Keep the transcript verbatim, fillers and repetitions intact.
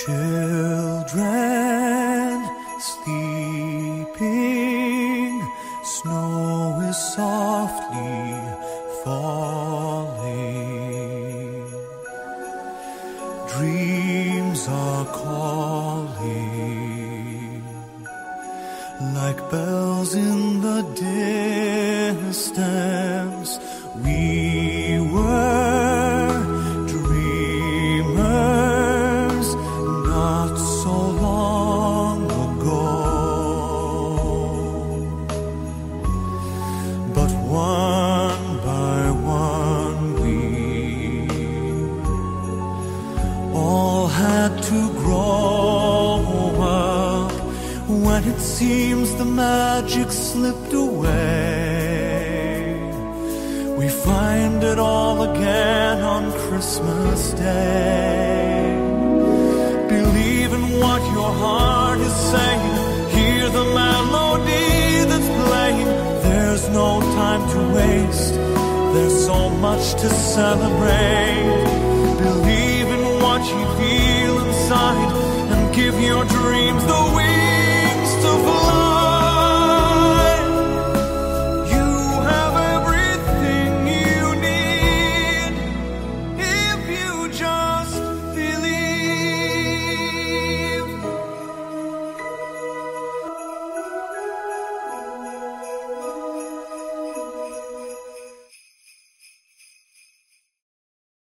Children sleeping, snow is softly falling. Dreams are calling, like bells in the distance. We were dreamers not so long ago, but one by one we all had to grow up. When it seems the magic slipped away, we find it all again on Christmas Day. Believe in what your heart is saying. Hear the melody that's playing. There's no time to waste. There's so much to celebrate. Believe in what you feel inside.